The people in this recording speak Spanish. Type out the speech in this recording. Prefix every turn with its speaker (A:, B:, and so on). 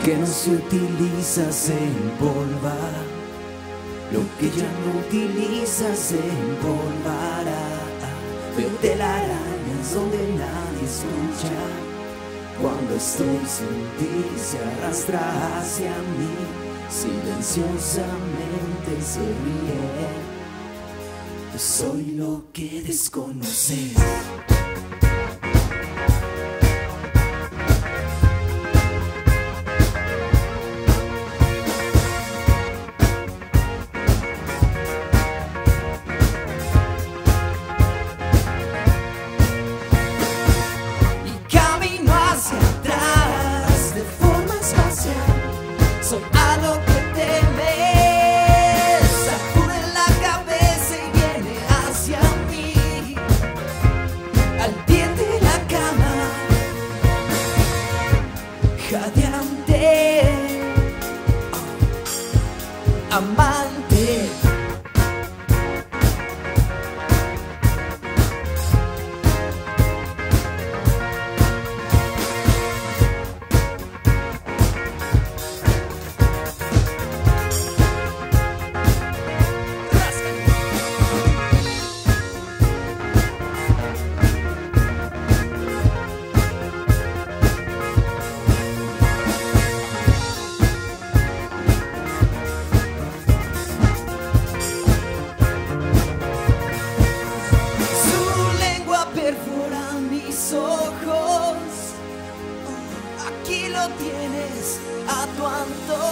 A: que no se utiliza se empolva, lo que ya no utiliza se empolvará. Veo telarañas donde nadie escucha, cuando estoy sin ti se arrastra hacia mí, silenciosamente se ríe. Yo soy lo que desconoces.
B: Soy a lo que temes, sacude la cabeza y viene hacia mí, al pie de la cama, jadeante, amante. Perfora mis ojos, aquí lo tienes a tu antojo.